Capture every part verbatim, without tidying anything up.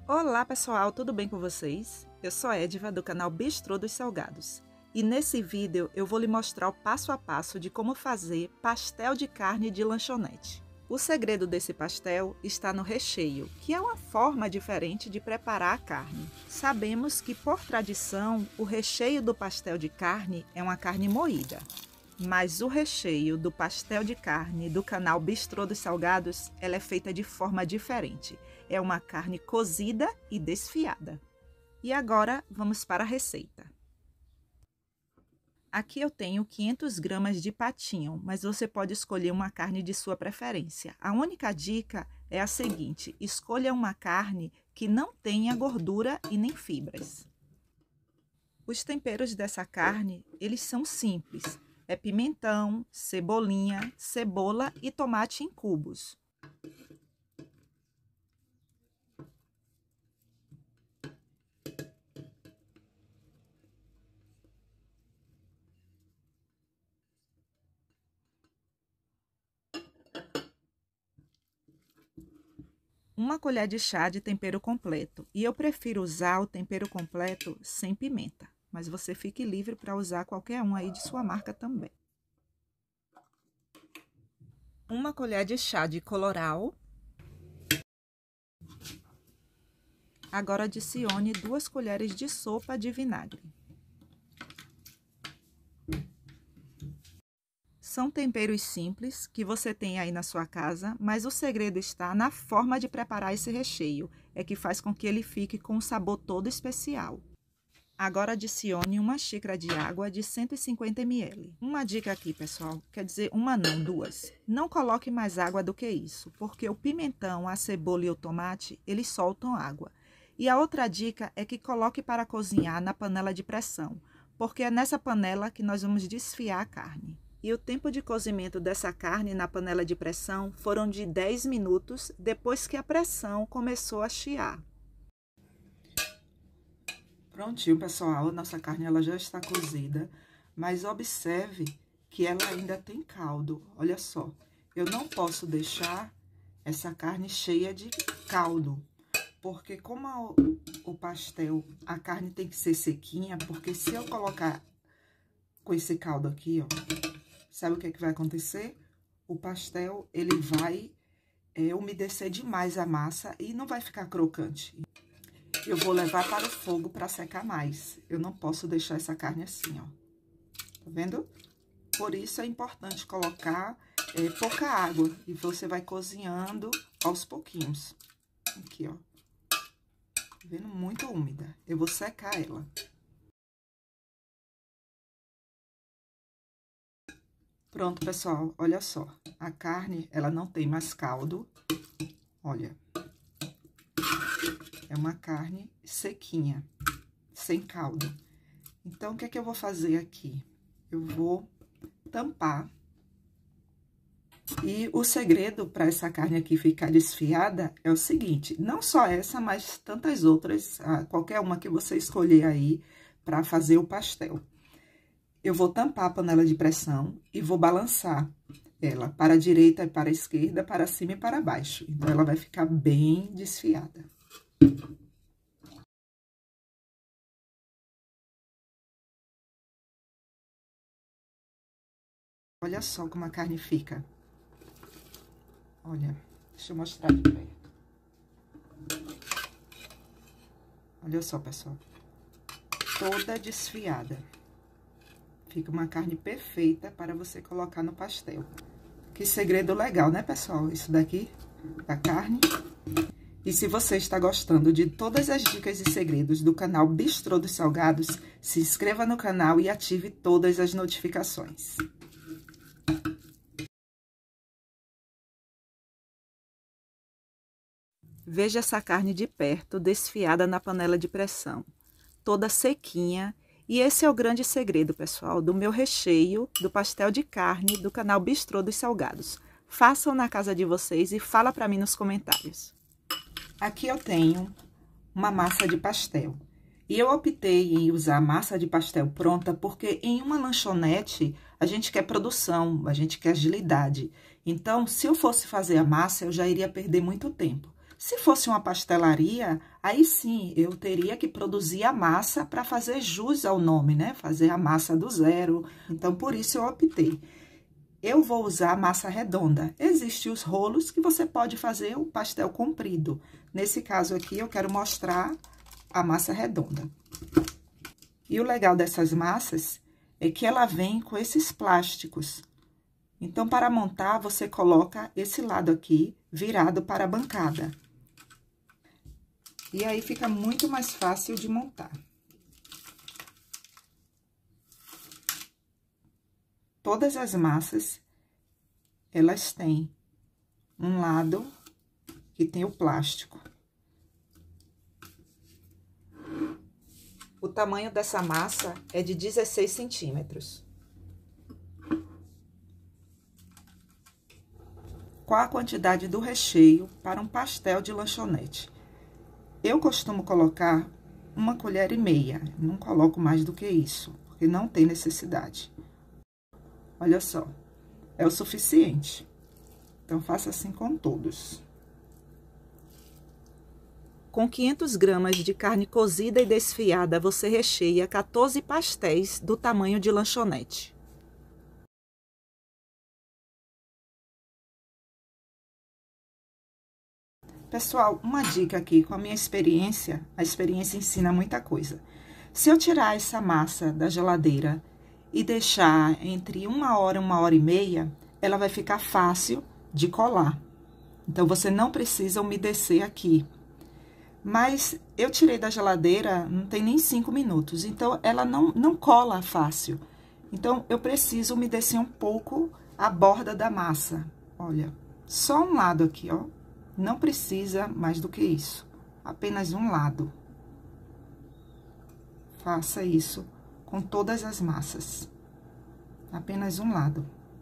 Olá pessoal, tudo bem com vocês? Eu sou Ediva do canal Bistrô dos Salgados e nesse vídeo eu vou lhe mostrar o passo a passo de como fazer pastel de carne de lanchonete. O segredo desse pastel está no recheio, que é uma forma diferente de preparar a carne. Sabemos que por tradição o recheio do pastel de carne é uma carne moída. Mas o recheio do pastel de carne do canal Bistrô dos Salgados, ela é feita de forma diferente. É uma carne cozida e desfiada. E agora vamos para a receita. Aqui eu tenho quinhentas gramas de patinho, mas você pode escolher uma carne de sua preferência. A única dica é a seguinte: escolha uma carne que não tenha gordura e nem fibras. Os temperos dessa carne, eles são simples. É pimentão, cebolinha, cebola e tomate em cubos. Uma colher de chá de tempero completo. E eu prefiro usar o tempero completo sem pimenta. Mas você fique livre para usar qualquer um aí de sua marca também. Uma colher de chá de colorau. Agora adicione duas colheres de sopa de vinagre. São temperos simples que você tem aí na sua casa, mas o segredo está na forma de preparar esse recheio. É que faz com que ele fique com um sabor todo especial. Agora adicione uma xícara de água de cento e cinquenta mililitros. Uma dica aqui, pessoal, quer dizer uma não, duas. Não coloque mais água do que isso, porque o pimentão, a cebola e o tomate, eles soltam água. E a outra dica é que coloque para cozinhar na panela de pressão, porque é nessa panela que nós vamos desfiar a carne. E o tempo de cozimento dessa carne na panela de pressão foram de dez minutos depois que a pressão começou a chiar. Prontinho, pessoal, nossa carne ela já está cozida, mas observe que ela ainda tem caldo. Olha só, eu não posso deixar essa carne cheia de caldo, porque como a, o pastel, a carne tem que ser sequinha, porque se eu colocar com esse caldo aqui, ó, sabe o que é que vai acontecer? O pastel, ele vai é, umedecer demais a massa e não vai ficar crocante. Eu vou levar para o fogo para secar mais. Eu não posso deixar essa carne assim, ó. Tá vendo? Por isso é importante colocar é, pouca água. E você vai cozinhando aos pouquinhos. Aqui, ó. Tá vendo? Muito úmida. Eu vou secar ela. Pronto, pessoal. Olha só. A carne, ela não tem mais caldo. Olha. É uma carne sequinha, sem caldo. Então, o que é que eu vou fazer aqui? Eu vou tampar. E o segredo para essa carne aqui ficar desfiada é o seguinte: não só essa, mas tantas outras, qualquer uma que você escolher aí para fazer o pastel. Eu vou tampar a panela de pressão e vou balançar ela para a direita e para a esquerda, para cima e para baixo. Então, ela vai ficar bem desfiada. Olha só como a carne fica. Olha, deixa eu mostrar de perto. Olha só, pessoal. Toda desfiada. Fica uma carne perfeita para você colocar no pastel. Que segredo legal, né, pessoal? Isso daqui, da carne. E se você está gostando de todas as dicas e segredos do canal Bistrô dos Salgados, se inscreva no canal e ative todas as notificações. Veja essa carne de perto, desfiada na panela de pressão, toda sequinha. E esse é o grande segredo, pessoal, do meu recheio do pastel de carne do canal Bistrô dos Salgados. Façam na casa de vocês e fala para mim nos comentários. Aqui eu tenho uma massa de pastel. E eu optei em usar massa de pastel pronta porque em uma lanchonete a gente quer produção, a gente quer agilidade. Então, se eu fosse fazer a massa, eu já iria perder muito tempo. Se fosse uma pastelaria, aí sim, eu teria que produzir a massa para fazer jus ao nome, né? Fazer a massa do zero. Então, por isso eu optei. Eu vou usar massa redonda. Existem os rolos que você pode fazer o pastel comprido. Nesse caso aqui, eu quero mostrar a massa redonda. E o legal dessas massas é que ela vem com esses plásticos. Então, para montar, você coloca esse lado aqui virado para a bancada. E aí, fica muito mais fácil de montar. Todas as massas, elas têm um lado que tem o plástico. O tamanho dessa massa é de dezesseis centímetros. Qual a quantidade do recheio para um pastel de lanchonete? Eu costumo colocar uma colher e meia, não coloco mais do que isso, porque não tem necessidade. Olha só, é o suficiente. Então, faça assim com todos. Com quinhentas gramas de carne cozida e desfiada, você recheia quatorze pastéis do tamanho de lanchonete. Pessoal, uma dica aqui, com a minha experiência, a experiência ensina muita coisa. Se eu tirar essa massa da geladeira e deixar entre uma hora e uma hora e meia, ela vai ficar fácil de colar. Então, você não precisa umedecer aqui. Mas eu tirei da geladeira, não tem nem cinco minutos, então ela não, não cola fácil. Então, eu preciso umedecer um pouco a borda da massa. Olha, só um lado aqui, ó. Não precisa mais do que isso, apenas um lado. Faça isso com todas as massas, apenas um lado.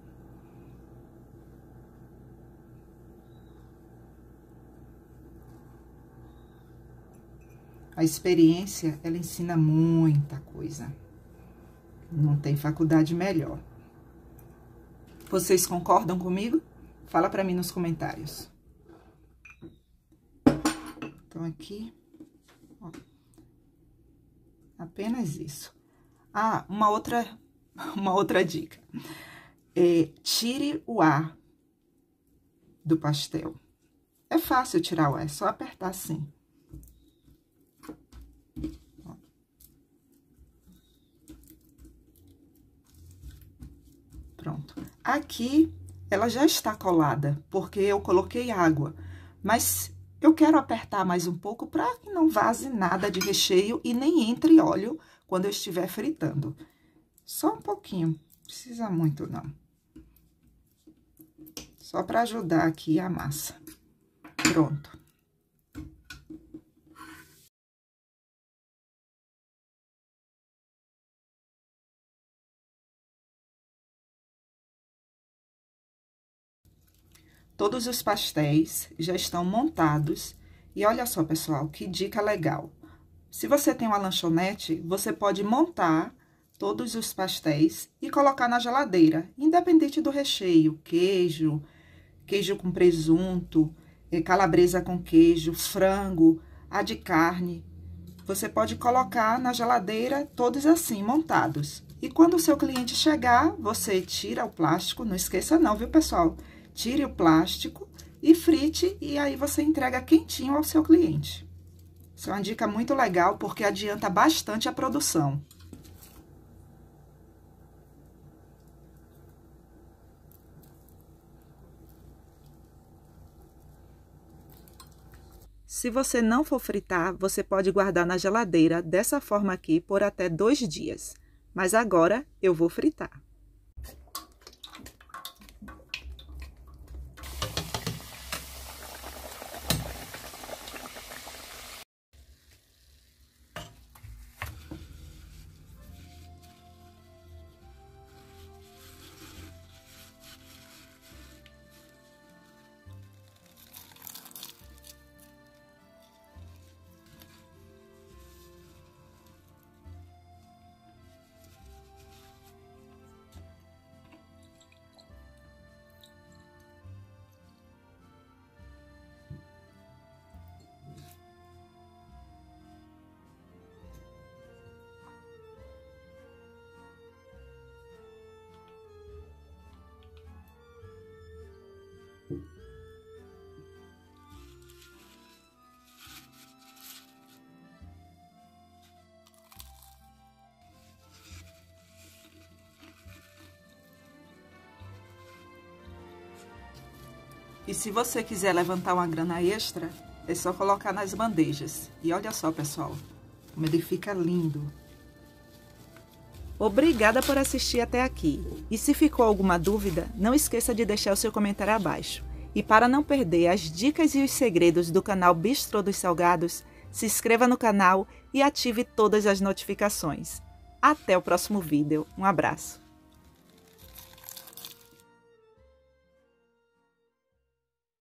A experiência, ela ensina muita coisa. Não tem faculdade melhor. Vocês concordam comigo? Fala pra mim nos comentários. Então, aqui, ó, apenas isso. Ah, uma outra, uma outra dica. É, tire o ar do pastel. É fácil tirar o ar, é só apertar assim. Ó. Pronto. Aqui, ela já está colada, porque eu coloquei água, mas eu quero apertar mais um pouco para que não vaze nada de recheio e nem entre óleo quando eu estiver fritando. Só um pouquinho, não precisa muito não. Só para ajudar aqui a massa. Pronto. Todos os pastéis já estão montados. E olha só, pessoal, que dica legal. Se você tem uma lanchonete, você pode montar todos os pastéis e colocar na geladeira, independente do recheio, queijo, queijo com presunto, calabresa com queijo, frango, a de carne. Você pode colocar na geladeira todos assim, montados. E quando o seu cliente chegar, você tira o plástico, não esqueça não, viu, pessoal? Tire o plástico e frite, e aí você entrega quentinho ao seu cliente. Isso é uma dica muito legal, porque adianta bastante a produção. Se você não for fritar, você pode guardar na geladeira dessa forma aqui por até dois dias. Mas agora eu vou fritar. E se você quiser levantar uma grana extra, é só colocar nas bandejas. E olha só, pessoal, como ele fica lindo. Obrigada por assistir até aqui. E se ficou alguma dúvida, não esqueça de deixar o seu comentário abaixo. E para não perder as dicas e os segredos do canal Bistrô dos Salgados, se inscreva no canal e ative todas as notificações. Até o próximo vídeo. Um abraço!